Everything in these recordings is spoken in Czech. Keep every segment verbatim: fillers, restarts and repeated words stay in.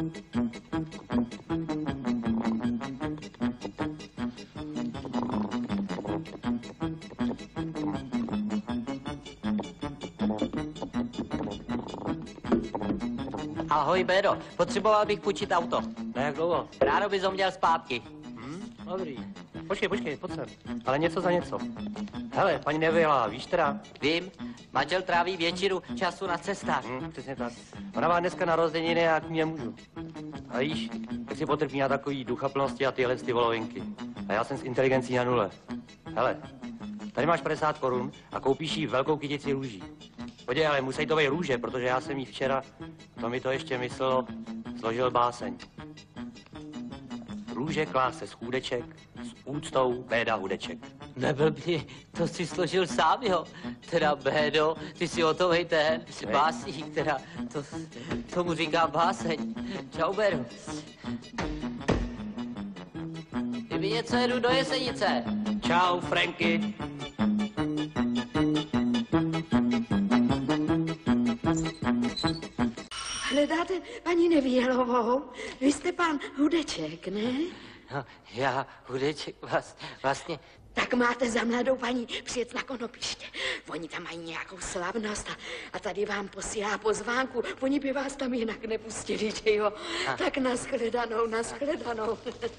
Ahoj, Bédo. Potřeboval bych půjčit auto. Na jak dlouho? Ráno bys ho měl zpátky. Hm? Dobrý. Počkej, počkej, pojď sem. Ale něco za něco. Hele, paní Nevěla, víš teda? Vím, manžel tráví většinu času na cestách. Hm, přesně tak. Ona má dneska narozeniny a jak mě můžu. A víš, tak si potrpí na takový duchaplnosti a tyhle ty volovinky. A já jsem s inteligencí na nule. Hele, tady máš padesát korun a koupíš jí velkou kytici růží. Podívej, ale musí to být růže, protože já jsem jí včera, to mi to ještě myslelo, složil báseň. Růže kláse z chůdeček, s úctou Béda Hudeček. Neblbni, to si složil sám, jo. Teda, Bédo, ty si o to ten básník, teda, to, tomu říká báseň. Čau, Bédo. Kdyby něco, jedu do Jesenice. Čau, Franky. Hledáte paní Nevělovou? Vy jste pan Hudeček, ne? No, já, Hudeček, vlast, vlastně... Tak máte za mladou paní přijet na Konopiště. Oni tam mají nějakou slavnost a, a tady vám posílá pozvánku. Oni by vás tam jinak nepustili, že jo? A. Tak nashledanou, nashledanou.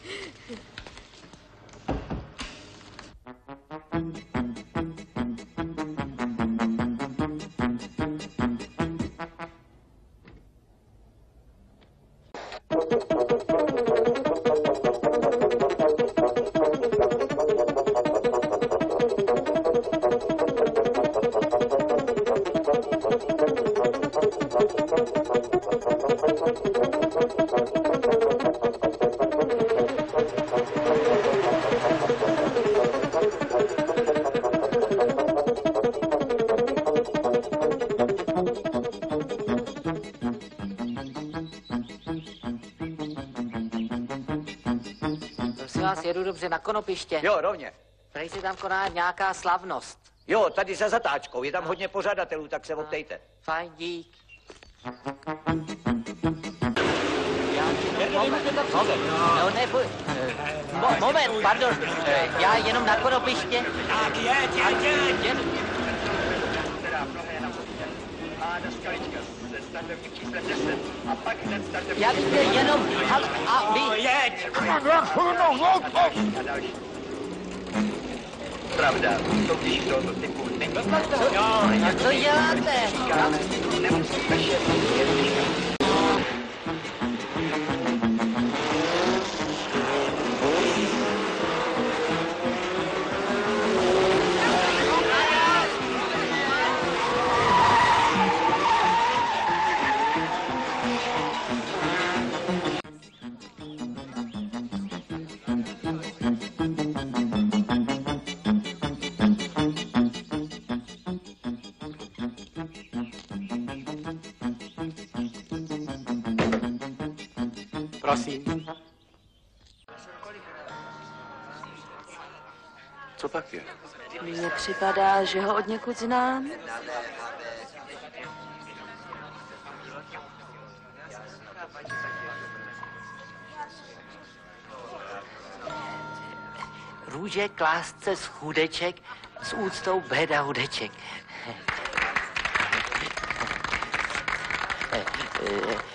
Jedu dobře na Konopiště. Jo, rovně. Prej se tam koná nějaká slavnost. Jo, tady za zatáčkou, je tam hodně pořadatelů, tak se optejte. Fajn, dík. No, nebo... Mo, moment, pardon, já jenom na Konopiště. Tak jeď, jeď, jeď, jeď. Já bych chtěl jenom... A vy... Jeď! Pravda, to když tohoto typu není. Co, co děláte? Nemusíme šetřit. Prosím. Co pak je? Mně připadá, že ho od někud znám. Růže klásce z chůdeček s úctou Béda Hudeček.